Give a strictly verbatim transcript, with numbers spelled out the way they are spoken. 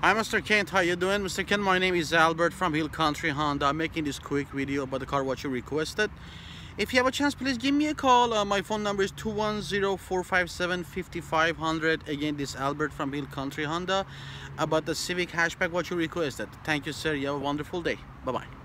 Hi Mister Kent, how you doing? Mister Kent, my name is Albert from Hill Country Honda. I'm making this quick video about the car what you requested. If you have a chance, please give me a call. Uh, my phone number is two one zero, four five seven, five five zero zero. Again, this is Albert from Hill Country Honda about the Civic hatchback what you requested. Thank you, sir. You have a wonderful day. Bye-bye.